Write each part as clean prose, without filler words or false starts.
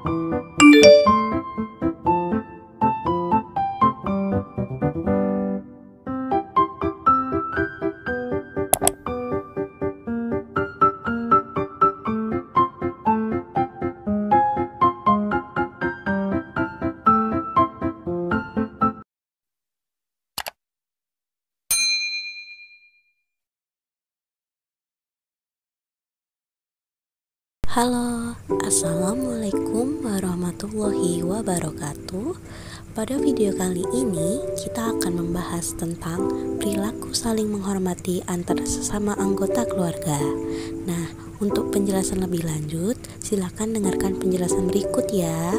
Halo, Assalamualaikum warahmatullahi wabarakatuh. Pada video kali ini kita akan membahas tentang perilaku saling menghormati antara sesama anggota keluarga. Nah, untuk penjelasan lebih lanjut, silakan dengarkan penjelasan berikut ya.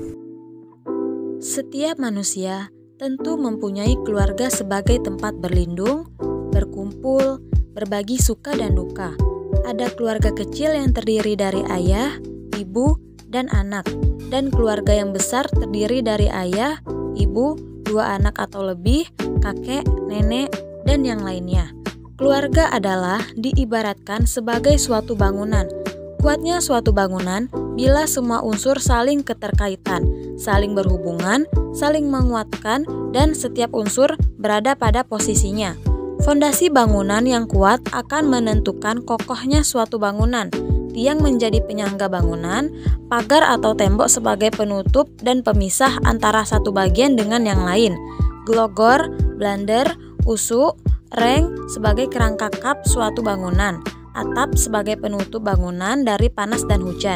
Setiap manusia tentu mempunyai keluarga sebagai tempat berlindung, berkumpul, berbagi suka dan duka. Ada keluarga kecil yang terdiri dari ayah, ibu, dan anak, dan keluarga yang besar terdiri dari ayah, ibu, 2 anak atau lebih, kakek, nenek, dan yang lainnya. Keluarga adalah diibaratkan sebagai suatu bangunan. Kuatnya suatu bangunan bila semua unsur saling keterkaitan, saling berhubungan, saling menguatkan, dan setiap unsur berada pada posisinya. Fondasi bangunan yang kuat akan menentukan kokohnya suatu bangunan. Tiang menjadi penyangga bangunan, pagar atau tembok sebagai penutup dan pemisah antara satu bagian dengan yang lain. Glogor, blander, usuk, reng sebagai kerangka kap suatu bangunan. Atap sebagai penutup bangunan dari panas dan hujan.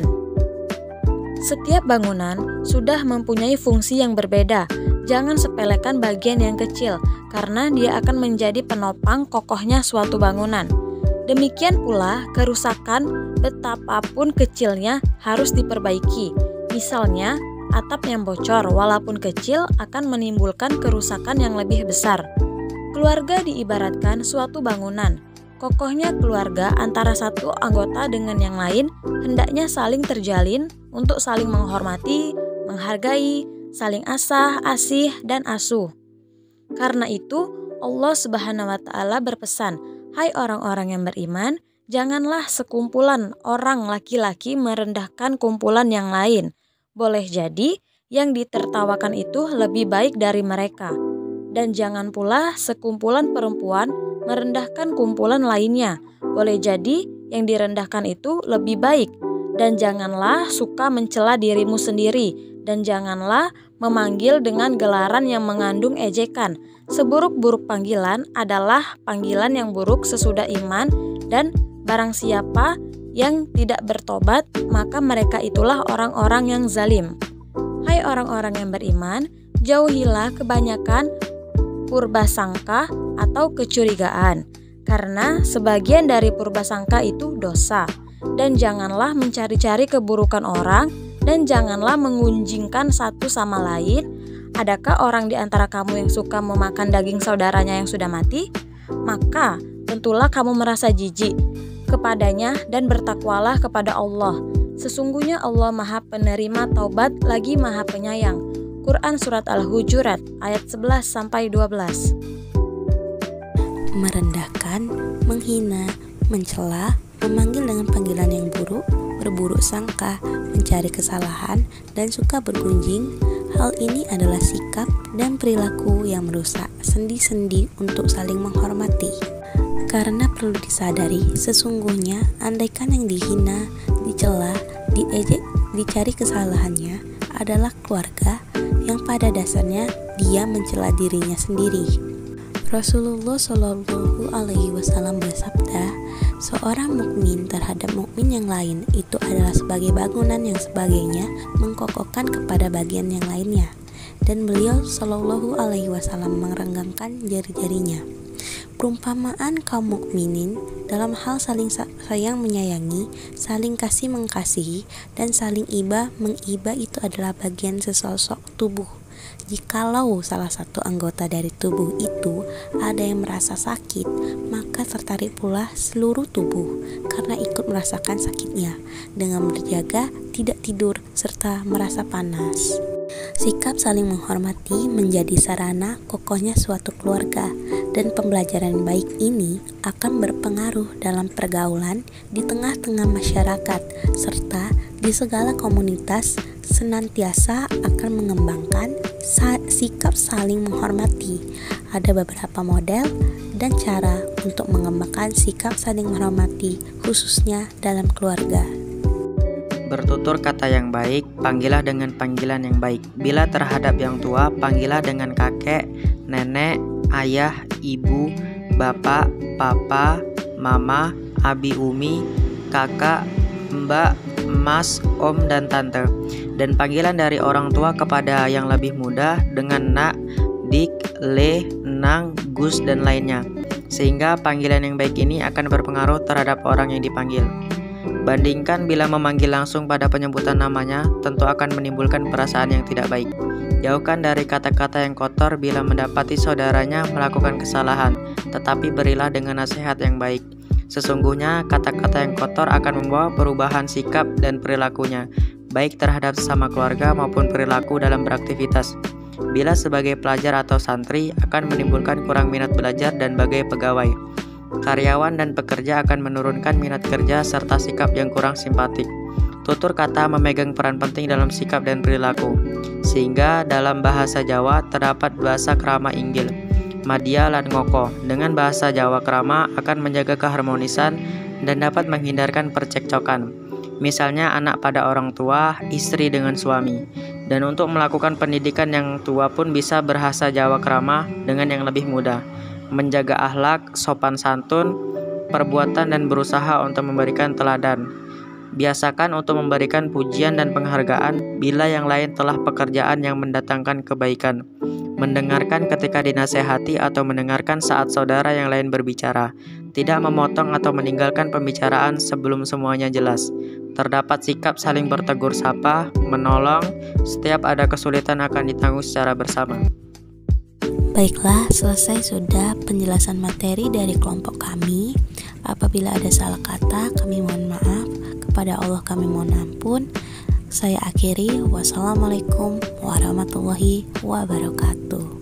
Setiap bangunan sudah mempunyai fungsi yang berbeda. Jangan sepelekan bagian yang kecil, karena dia akan menjadi penopang kokohnya suatu bangunan. Demikian pula, kerusakan betapapun kecilnya harus diperbaiki. Misalnya, atap yang bocor walaupun kecil akan menimbulkan kerusakan yang lebih besar. Keluarga diibaratkan suatu bangunan. Kokohnya keluarga antara satu anggota dengan yang lain hendaknya saling terjalin untuk saling menghormati, menghargai, saling asah, asih, dan asuh. Karena itu, Allah Subhanahu wa Ta'ala berpesan, "Hai orang-orang yang beriman, janganlah sekumpulan orang laki-laki merendahkan kumpulan yang lain. Boleh jadi yang ditertawakan itu lebih baik dari mereka. Dan jangan pula sekumpulan perempuan merendahkan kumpulan lainnya. Boleh jadi yang direndahkan itu lebih baik. Dan janganlah suka mencela dirimu sendiri. Dan janganlah memanggil dengan gelaran yang mengandung ejekan. Seburuk-buruk panggilan adalah panggilan yang buruk sesudah iman, dan barang siapa yang tidak bertobat, maka mereka itulah orang-orang yang zalim." Hai orang-orang yang beriman, jauhilah kebanyakan purbasangka atau kecurigaan, karena sebagian dari purbasangka itu dosa. Dan janganlah mencari-cari keburukan orang, dan janganlah mengunjingkan satu sama lain. Adakah orang di antara kamu yang suka memakan daging saudaranya yang sudah mati? Maka tentulah kamu merasa jijik kepadanya dan bertakwalah kepada Allah. Sesungguhnya Allah Maha Penerima Taubat lagi Maha Penyayang. Quran Surat Al-Hujurat ayat 11-12. Merendahkan, menghina, mencela, memanggil dengan panggilan yang buruk, berburuk sangka, mencari kesalahan, dan suka bergunjing. Hal ini adalah sikap dan perilaku yang merusak sendi-sendi untuk saling menghormati. Karena perlu disadari, sesungguhnya andaikan yang dihina, dicela, diejek, dicari kesalahannya adalah keluarga, yang pada dasarnya dia mencela dirinya sendiri. Rasulullah Shallallahu Alaihi Wasallam bersabda, "Seorang mukmin terhadap mukmin yang lain itu adalah sebagai bangunan yang sebagainya mengkokohkan kepada bagian yang lainnya." Dan beliau Shallallahu Alaihi Wasallam merenggangkan jari-jarinya. Perumpamaan kaum mukminin dalam hal saling sayang menyayangi, saling kasih mengasihi, dan saling iba mengiba itu adalah bagian sesosok tubuh. Jikalau salah satu anggota dari tubuh itu ada yang merasa sakit, maka tertarik pula seluruh tubuh karena ikut merasakan sakitnya, dengan berjaga, tidak tidur, serta merasa panas. Sikap saling menghormati menjadi sarana kokohnya suatu keluarga, dan pembelajaran baik ini akan berpengaruh dalam pergaulan di tengah-tengah masyarakat serta di Di segala komunitas senantiasa akan mengembangkan sikap saling menghormati. Ada beberapa model dan cara untuk mengembangkan sikap saling menghormati, khususnya dalam keluarga. Bertutur kata yang baik, panggillah dengan panggilan yang baik. Bila terhadap yang tua, panggillah dengan kakek, nenek, ayah, ibu, bapak, papa, mama, abi, umi, kakak, mbak, mas, om, dan tante. Dan panggilan dari orang tua kepada yang lebih muda dengan nak, dik, le, nang, gus, dan lainnya. Sehingga panggilan yang baik ini akan berpengaruh terhadap orang yang dipanggil. Bandingkan bila memanggil langsung pada penyebutan namanya, tentu akan menimbulkan perasaan yang tidak baik. Jauhkan dari kata-kata yang kotor bila mendapati saudaranya melakukan kesalahan, tetapi berilah dengan nasihat yang baik. Sesungguhnya kata-kata yang kotor akan membawa perubahan sikap dan perilakunya, baik terhadap sesama keluarga maupun perilaku dalam beraktivitas. Bila sebagai pelajar atau santri akan menimbulkan kurang minat belajar dan bagai pegawai. Karyawan dan pekerja akan menurunkan minat kerja serta sikap yang kurang simpatik. Tutur kata memegang peran penting dalam sikap dan perilaku, sehingga dalam bahasa Jawa terdapat bahasa krama inggil, madya lan ngoko. Dengan bahasa Jawa krama akan menjaga keharmonisan dan dapat menghindarkan percekcokan. Misalnya anak pada orang tua, istri dengan suami. Dan untuk melakukan pendidikan yang tua pun bisa berbahasa Jawa krama dengan yang lebih mudah. Menjaga akhlak, sopan santun, perbuatan dan berusaha untuk memberikan teladan. Biasakan untuk memberikan pujian dan penghargaan bila yang lain telah pekerjaan yang mendatangkan kebaikan. Mendengarkan ketika dinasehati atau mendengarkan saat saudara yang lain berbicara. Tidak memotong atau meninggalkan pembicaraan sebelum semuanya jelas. Terdapat sikap saling bertegur sapa, menolong, setiap ada kesulitan akan ditanggung secara bersama. Baiklah, selesai sudah penjelasan materi dari kelompok kami. Apabila ada salah kata, kami mohon maaf. Kepada Allah kami mohon ampun. Saya akhiri. Wassalamualaikum warahmatullahi wabarakatuh.